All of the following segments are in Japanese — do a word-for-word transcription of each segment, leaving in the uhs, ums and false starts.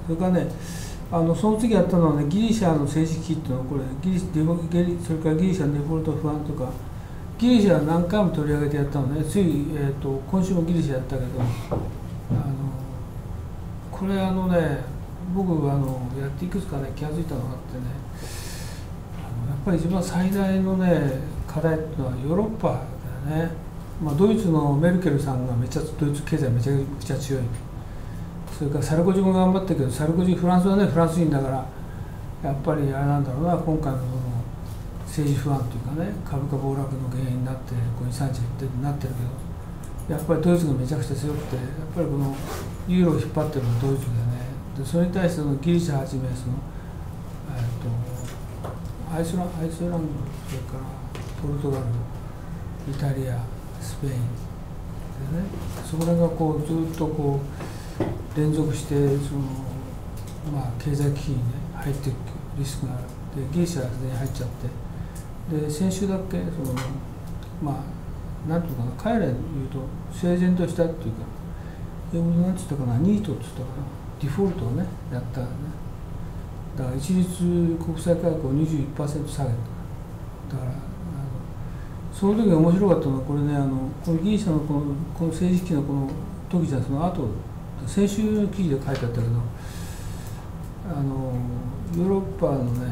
それからね、あのその次やったのはね、ギリシャの政治危機っていうのは、これギリデフォゲリそれからギリシャのデフォルト不安とか、ギリシャは何回も取り上げてやったのね。つい、えー、と今週もギリシャやったけど、あのこれあのね、僕あのやっていくつかね気が付いたのがあってね、あのやっぱり一番最大のね課題っていうのはヨーロッパだよね。まあ、ドイツのメルケルさんがめっちゃドイツ経済めちゃくちゃ強い。それからサルコジも頑張ったけど、サルコジフランスはねフランス人だから、やっぱりあれなんだろうな、今回のその政治不安というかね、株価暴落の原因になってこうにさんにちってなってるけど、やっぱりドイツがめちゃくちゃ強くて、やっぱりこのユーロを引っ張ってるのはドイツでね。でそれに対してのギリシャはじめその、えー、とアイスラアイスランド、それからポルトガル、イタリア、スペインでね、そこらがこうずっとこう連続してその、まあ、経済危機に、ね、入っていくリスクがある。でギリシャはすでに入っちゃって、で先週だけそのまあなんていうかな、彼らに言うと整然としたっていうか、英語で何て言ったかな、ニートって言ったかな、デフォルトをねやったね。だから一律国際価格を にじゅういちパーセント 下げた。だからその時面白かったのは、これね、あのこのギリシャのこのこの政治危機のこの時じゃ、その後先週の記事で書いてあったけど、あのヨーロッパのね、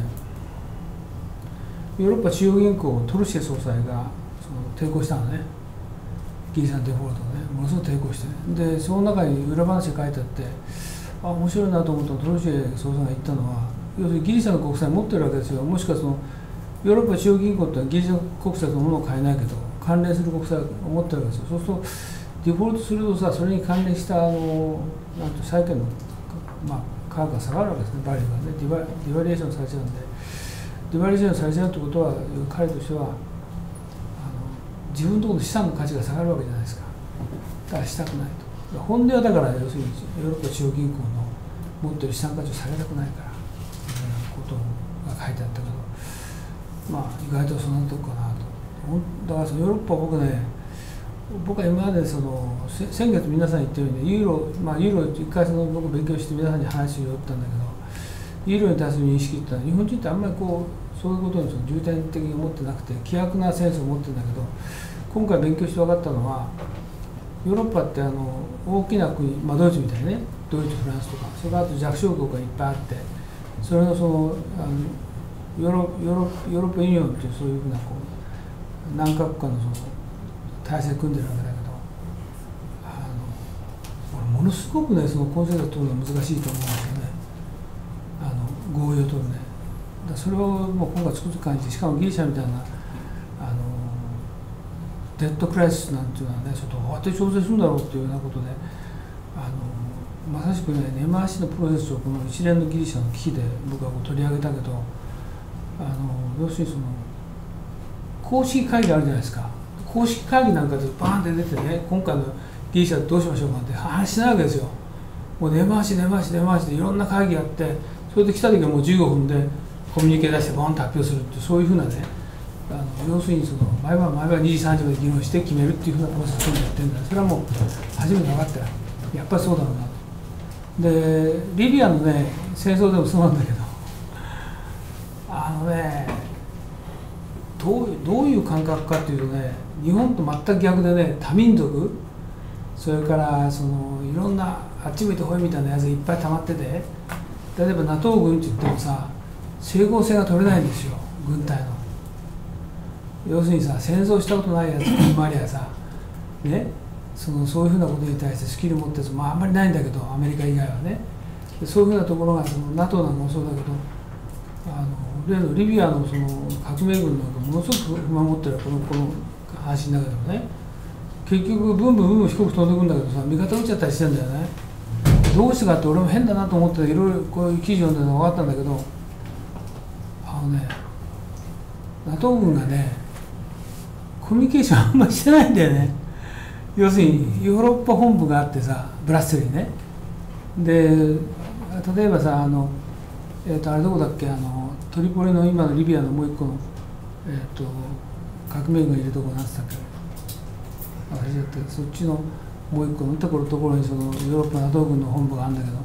ヨーロッパ中央銀行トルシエ総裁がその抵抗したのね、ギリシャのデフォルトね、ものすごく抵抗して、でその中に裏話が書いてあって、あ面白いなと思ったの、トルシエ総裁が言ったのは、要するにギリシャの国債持ってるわけですよ。もしくはそのヨーロッパ中央銀行ってのはギリシャ国債そのものを買えないけど、関連する国債を持ってるわけですよ。そうするとデフォルトするとさ、それに関連したあのなんて債券の、まあ、価格が下がるわけですね、バリューがね、ディバ、ディバリエーションされちゃうんで、ディバリエーションされちゃうってことは、彼としてはあの自分のところの資産の価値が下がるわけじゃないですか。だからしたくないと。本音はだから要するにヨーロッパ中央銀行の持ってる資産価値を下げたくないからみたいなことが書いてあったけど、まあ意外とそんなとこかなと。だからそのヨーロッパ、僕ね、僕は今までその先月皆さん言ったように、ユーロ、まあユーロ一回その僕勉強して皆さんに話を言ったんだけど、ユーロに対する認識ってのは日本人ってあんまりこうそういうことにその重点的に思ってなくて、希薄なセンスを持ってるんだけど、今回勉強して分かったのは、ヨーロッパってあの大きな国、まあ、ドイツみたいにね、ドイツ、フランスとか、それからあと弱小国がいっぱいあって、それのそのあのヨーロヨーロヨーロッパユニオンっていうそういうふうなこう何カ国かのその体制組んでるわけだけど、あの俺ものすごくねそのコンセンサス取るのは難しいと思うんですよね、あの合意を取るね。だそれをもう今回つくづく感じて、しかもギリシャみたいなあのデッドクライシスなんていうのはね、ちょっとどうやって調整するんだろうっていうようなことで、あのまさしくね根回しのプロセスをこの一連のギリシャの危機で僕は取り上げたけど、あの要するにその公式会議あるじゃないですか。公式会議なんかでバーンって出てね、今回のギリシャどうしましょうかって話しないわけですよ。もう根回し根回し根回しでいろんな会議やって、それで来た時はもうじゅうごふんでコミュニケ出してボンと発表するっていう、そういうふうなね、あの要するにその毎晩毎晩にじさんじまで議論して決めるっていうふうなプロセスをやってるんだ。それはもう初めて分かったよ。やっぱりそうだろうなと。でリビアのね戦争でもそうなんだけど、あのねどうどういう感覚かっていうとね、日本と全く逆でね、多民族、それからそのいろんなあっち向いてほいみたいなやつがいっぱい溜まってて、例えば ナトー 軍って言ってもさ、整合性が取れないんですよ、軍隊の。要するにさ、戦争したことないやつに回りゃさ、ね、そのそういうふうなことに対してスキル持ってるやつ、まあ、あんまりないんだけど、アメリカ以外はね。でそういうふうなところがその ナトー なんかもそうだけど、あの例のリビアのその革命軍なんかものすごく不満持ってるこのこの話の中でもね、結局ブンブンブンブン飛行機飛んでくんだけどさ、味方撃っちゃったりしてんだよね。どうしてかって俺も変だなと思っていろいろこういう記事読んでるのが分かったんだけど、あのね ナトー 軍がねコミュニケーションあんまりしてないんだよね。要するにヨーロッパ本部があってさ、ブラッセリーね。で例えばさ、あのえー、とあれどこだっけ、あのトリポリの今のリビアのもう一個の、えー、と革命軍がいるところなんつったっけ、忘れちゃったけど、そっちのもう一個のところところにそのヨーロッパ ナトー 軍の本部があるんだけど、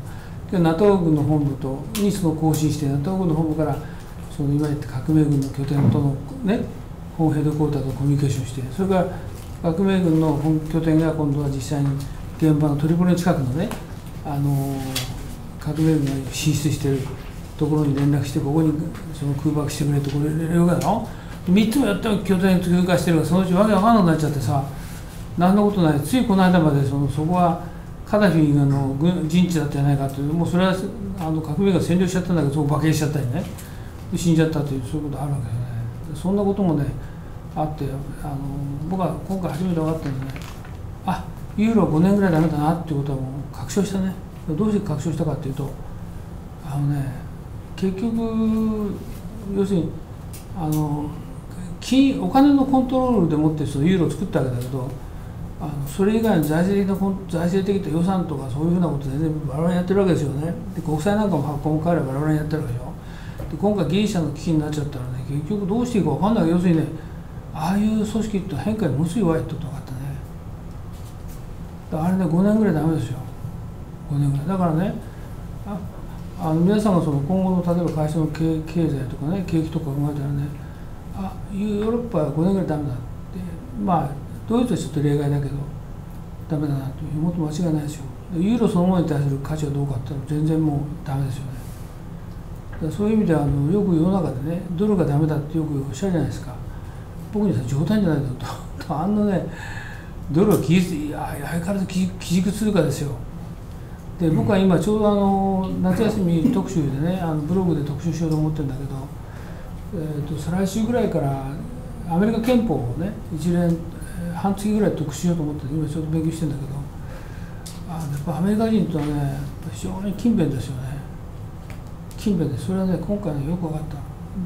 NATO 軍の本部とにその更新して NATO 軍の本部からその今言った革命軍の拠点との、ね、本ヘッドクォーターとコミュニケーションして、それから革命軍の本拠点が今度は実際に現場のトリポリの近くのね、あの革命軍が進出しているところに連絡して、ここにその空爆してくれとこれ了解だろ。みっつもやった拠点通過してるから、そのうちわけわかんなくなっちゃってさ、何のことない、ついこの間までそのそこはカダフィの軍陣地だったんじゃないかという、もうそれはあの革命が占領しちゃったんだけど、そこ馬券しちゃったりね、死んじゃったという、そういうことあるわけですよね。そんなこともね、あって、あの僕は今回初めて分かったんでね、あユーロごねんぐらいダメだなっていうことはもう確証したね。どうして確証したかっていうと、あのね、結局、要するに、あの金お金のコントロールでもってそのユーロを作ったわけだけど、あのそれ以外の財政的な財政的な予算とかそういうふうなことで全然バラバラにやってるわけですよね。で国債なんかも発行も彼らバラバラにやってるわけでしょ。で今回ギリシャの危機になっちゃったらね、結局どうしていいか分かんない。要するにね、ああいう組織って変化にものすごい弱いってことが分かったね。だからあれね、ごねんぐらいダメですよ。ごねんぐらいだからね、ああの皆さんがその今後の例えば会社の経経済とかね、景気とか考えたらね、あヨーロッパはごねんぐらいダメだって、まあドイツはちょっと例外だけどダメだなというもっと間違いないですよ。ユーロそのものに対する価値はどうかって言ったら全然もうダメですよね。だからそういう意味ではあのよく世の中でね、ドルがダメだってよくおっしゃるじゃないですか。僕には冗談じゃないだろうとあんなね、ドルは基軸相変わらず基軸通貨ですよ。で僕は今ちょうどあの夏休み特集でね、あのブログで特集しようと思ってるんだけど、えー、と再来週ぐらいからアメリカ憲法をね一連半月ぐらい特集しようと思って今ちょっと勉強してるんだけど、あやっぱアメリカ人とはね非常に勤勉ですよね。勤勉で、それはね今回ねよく分かった。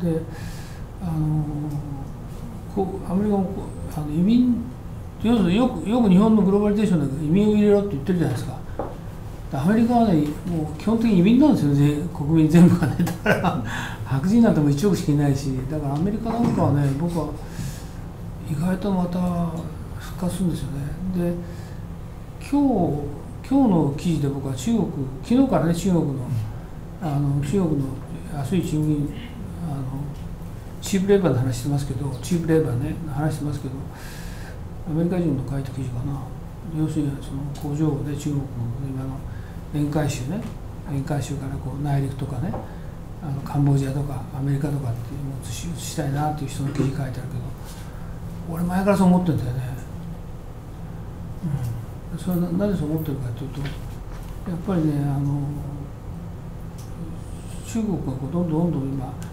であのこうアメリカもあの移民要するによくよく日本のグローバリゼーションだけど移民を入れろって言ってるじゃないですか。アメリカはねもう基本的に移民なんですよね、国民全部がね。だから白人なんてもいちおくしかいないし、だからアメリカなんかはね僕は意外とまた復活するんですよね。で今日今日の記事で僕は中国、昨日からね中国のあの中国の安い賃金あのチープレーバーの話してますけど、チープレーバーね話してますけど、アメリカ人の書いた記事かな。要するにその工場で中国の今の沿海州ね、沿海州からこう内陸とかね、あのカンボジアとかアメリカとかっていうのを移ししたいなっていう人の記事書いてあるけど、俺前からそう思ってるんだよね。うん、それはなぜそう思ってるかというと、やっぱりねあの中国がこうどんどんどんどん今あの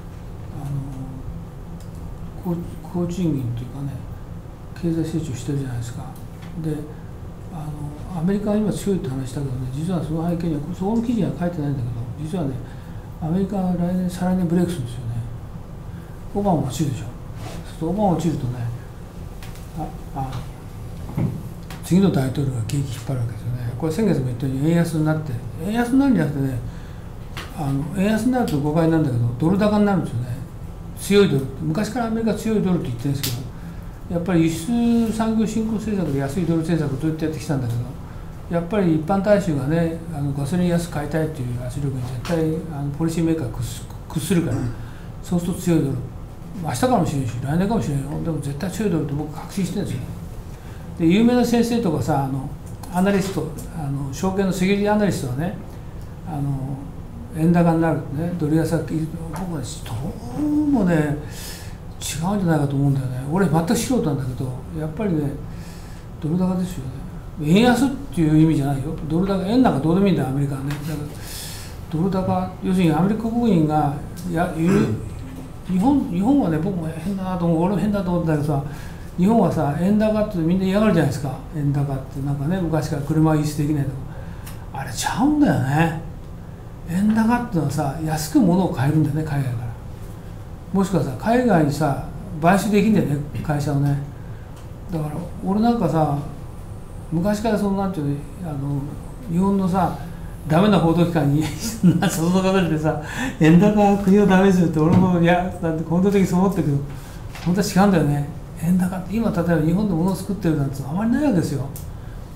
高高賃金というかね経済成長してるじゃないですか。であのアメリカは今強いって話したけどね、実はその背景にはそこの記事には書いてないんだけど、実はねアメリカは来年再来年ブレイクするんですよね。オバマ落ちるでしょ。そうするとオバマ落ちるとね、ああ次の大統領が景気引っ張るわけですよね。これ先月も言ったように円安になって、円安になるんじゃなくてね、あの円安になると誤解なんだけどドル高になるんですよね。強いドルって、昔からアメリカは強いドルって言ってるんですけど、やっぱり輸出産業振興政策で安いドル政策をずっとやってきたんだけど、やっぱり一般大衆がねあのガソリン安く買いたいっていう圧力に絶対あのポリシーメーカーが屈屈するから、そうすると強いドル、明日かもしれないし来年かもしれないよ、でも絶対強いドルって僕確信してるんですよ。で有名な先生とかさ、あのアナリスト、あの証券のセキュリティアナリストはね、あの円高になるね、ドル安が僕はどうもね違うんじゃないかと思うんだよね。俺全く素人なんだけど、やっぱりねドル高ですよね。円安っていう意味じゃないよ。ドル高、円なんかどうでもいいんだよアメリカはね。だからドル高、要するにアメリカ国民がや日本日本はね僕も変だなと思う、俺も変だと思ったけどさ、日本はさ円高ってみんな嫌がるじゃないですか。円高ってなんかね昔から車は輸出できないとか、あれちゃうんだよね。円高っていうのはさ安く物を買えるんだよね、海外から。もしくはさ海外にさ買収できんだよね、会社をね。だから俺なんかさ昔からそのなんていうの、あの日本のさダメな報道機関にそんなその方でさ円高は国をダメにするって俺もいやだって本当的にそう思ったけど、本当は違うんだよね。円高って今例えば日本で物を作ってるなんてあまりないわけですよ。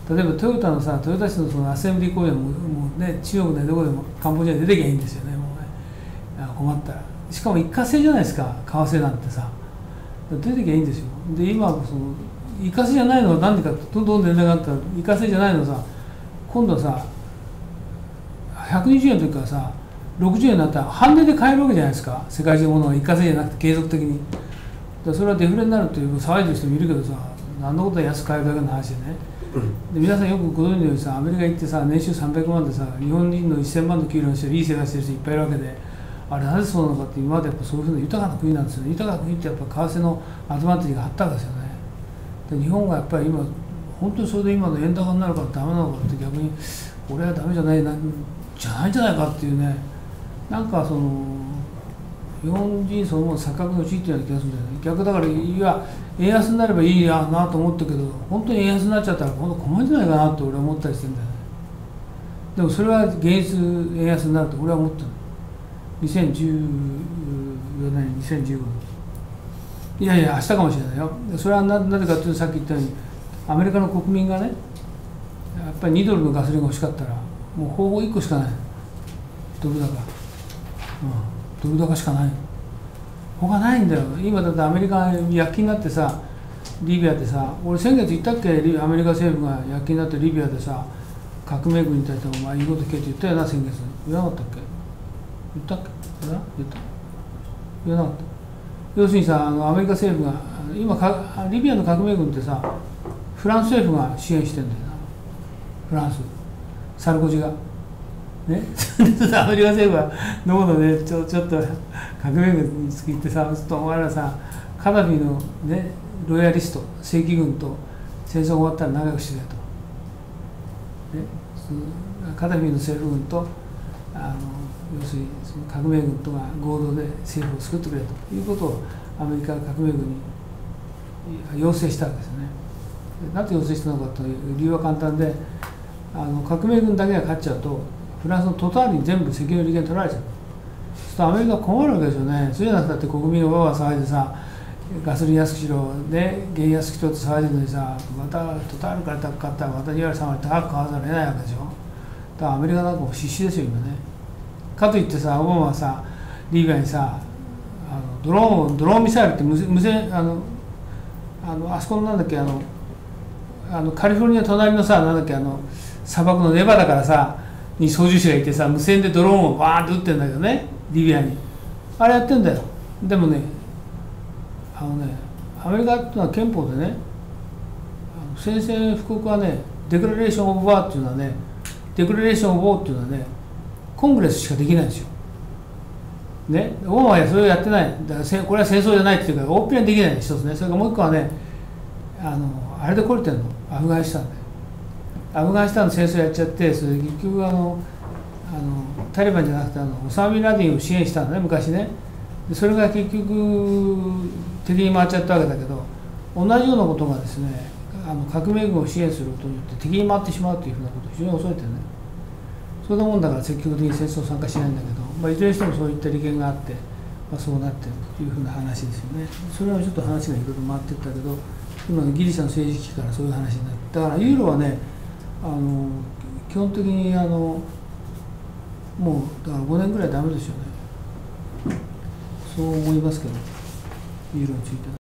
例えばトヨタのさ、トヨタ市のそのアセンブリー工場も、もうね、中国でどこでもカンボジアに出てきゃいいんですよね、もうね、困ったら。しかも一過性じゃないですか、為替なんてさ。出てきゃいいんですよ。で、今、その、一過性じゃないのは何でかって、どんどん出なかったら、一過性じゃないのはさ、今度はさ、ひゃくにじゅうえんの時からさ、ろくじゅうえんになったら半値で買えるわけじゃないですか、世界中のものが一過性じゃなくて継続的に。だからそれはデフレになるっていう騒いでる人もいるけどさ、何のことは安く買えるだけの話でね。で皆さんよくご存知のようにさ、アメリカ行ってさ、年収さんびゃくまんでさ、日本人のいっせんまんの給料の人いい生活してる人いっぱいいるわけで、あれなぜそうなのかって、今までやっぱそういうふうな豊かな国なんですよね。豊かな国ってやっぱ為替のアドバンテージがあったわけですよね。で日本がやっぱり今、本当にそれで今の円高になるからダメなのかって逆に、俺はダメじゃないな、じゃないんじゃないかっていうね、なんかその、日本人そのもの錯覚のうちっていうような気がするんだよね。逆だから、いや、円安になればいいやなと思ったけど、本当に円安になっちゃったら、今度困るんじゃないかなって俺は思ったりしてるんだよね。でもそれは現実、円安になると俺は思ってる。にせんじゅうよねん、にせんじゅうごねん。いやいや、明日かもしれないよ。それはなぜかというと、さっき言ったように、アメリカの国民がね、やっぱりにドルのガソリンが欲しかったら、もう方法いっこしかない。ドル高。うん、ドル高しかない。他ないんだよ。今だってアメリカ躍起になってさ、リビアでさ、俺先月言ったっけ、アメリカ政府が躍起になってリビアでさ、革命軍に対してお前言うこと聞けって言ったよな、先月。言わなかったっけ、言ったっけ、言った言わなかった。要するにさ、あのアメリカ政府が、今か、リビアの革命軍ってさ、フランス政府が支援してんだよな。フランス。サルコジが。ね、アメリカ政府はどこのね、ちょちょっと革命軍についてさ、ちょっとお前らさ、カダフィの、ね、ロイヤリスト、正規軍と戦争が終わったら仲良くしてくれと、ね、そのカダフィの政府軍とあの要するにその革命軍とが合同で政府を作ってくれということをアメリカ革命軍に要請したわけですよね。なぜ要請したのかという理由は簡単で、あの革命軍だけが勝っちゃうと、フランスのトタールに全部責任の利権取られちゃう。そうするとアメリカは困るわけですよね。そうじゃなくたって国民がわわ騒いでさ、ガソリン安くしろ、ね、原油安くしろって騒いでるのにさ、またトタールから高く買ったらまたにわりさんわり高く買わざるを得ないわけでしょ。だからアメリカなんかも必死ですよ、今ね。かといってさ、オバマはさ、リビアにさ、あのドローン、ドローンミサイルって無無線、あの、あの、あそこのなんだっけ、あの、あのカリフォルニア隣のさ、なんだっけ、あの、砂漠のネバダからさ、に操縦士がいてさ、無線でドローンをバーンって撃ってんだけどね、リビアに。あれやってんだよ。でもね、あのね、アメリカっていうのは憲法でね、宣戦布告はね、デクラレーション・オブ・ワーっていうのはね、デクラレーション・オブ・ウォーっていうのはね、コングレスしかできないんですよ。ね、オバマはそれをやってない。だからこれは戦争じゃないっていうか、大っぴらにできない一つね。それからもう一個はね、あの、あれで来れてんの、アフガニスタンで。アフガニスタンの戦争やっちゃって、それで結局あのあのタリバンじゃなくてあのオサマ・ビンラディンを支援したのね、昔ね。でそれが結局敵に回っちゃったわけだけど、同じようなことがですね、あの革命軍を支援することによって敵に回ってしまうというふうなことを非常に恐れてるね。そんなもんだから積極的に戦争参加しないんだけど、まあ、いずれにしてもそういった利権があって、まあ、そうなってるというふうな話ですよね。それはちょっと話がいろいろ回っていったけど、今のギリシャの政治危機からそういう話になって、だからユーロはね、あの基本的にあのもうだからごねんぐらいダメですよね。そう思いますけど、ユーロについては。